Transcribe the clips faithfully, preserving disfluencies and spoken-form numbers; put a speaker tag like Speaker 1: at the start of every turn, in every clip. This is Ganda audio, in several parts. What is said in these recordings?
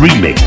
Speaker 1: Remix.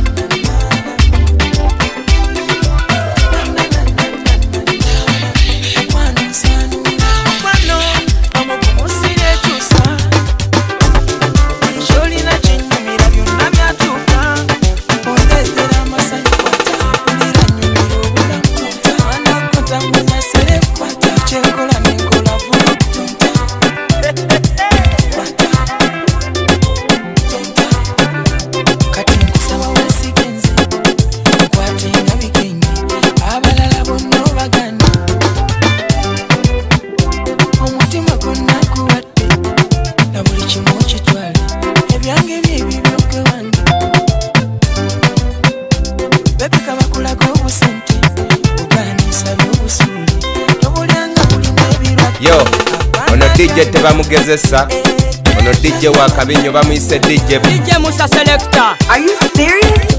Speaker 2: Yo, ono D J tebamugezesa. Ono D J wa Kabinyo bamuyise D J
Speaker 3: D J Musa Selector.
Speaker 4: Are you serious?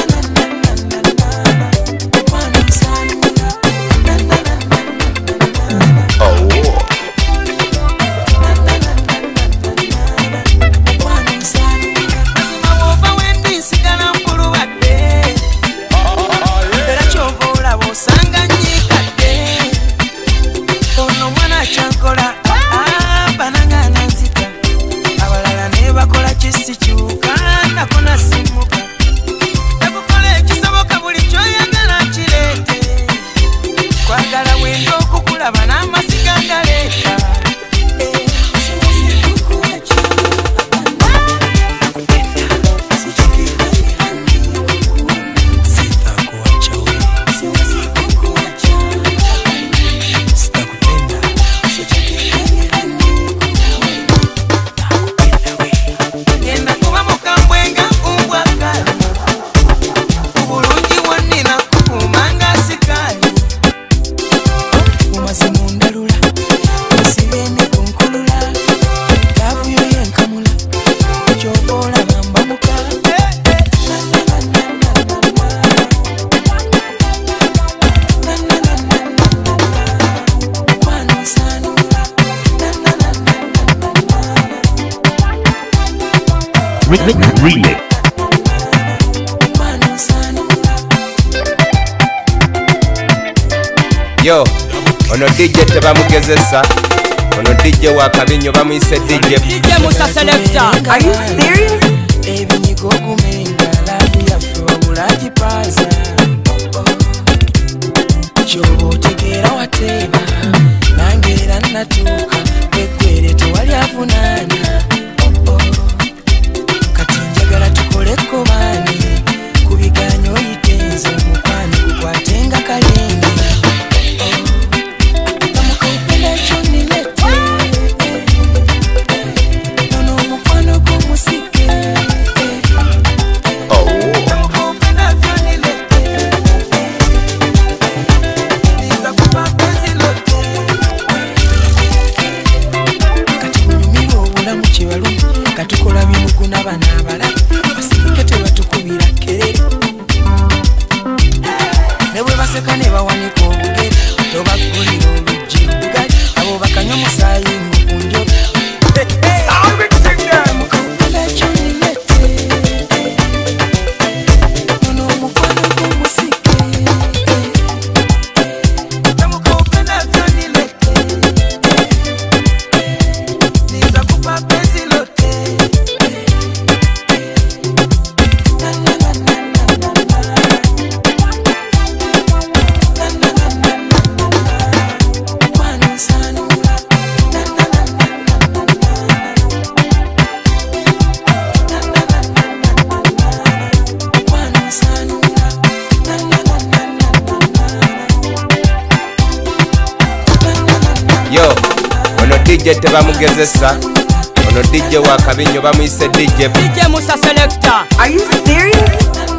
Speaker 1: Remix.
Speaker 2: Yo, ono D J tebamugezesa. Ono D J wa Kabinyo bamuyise D J
Speaker 3: D J Musa Selector.
Speaker 4: Are you serious?
Speaker 5: Ebinyigo kumenga labi ya fwa bulaji paza. Chobo tegera wateba nangera natuka ekwere tewali afunana. Kati njagala tukoleko bani kubiganyo yitenza omukwano gukwatenga kalenge. Kamukopenda choni lete nono omukwano g'omusike. Kamukopenda choni lete niza kuba penzi lote. Kati kunyumirwa obulamu kyebalumi katukola bimugu n'abaana abala basirike tebatukubira kerere ne bwe baseka ne bawanika obugere tobagulira oluggi lugali abo bakanywa omusaayi mukunjo.
Speaker 2: Yo, ono D J tebamugezesa. Ono D J wa Kabinyo bamuyise D J
Speaker 3: D J Musa Selector.
Speaker 4: Are you serious?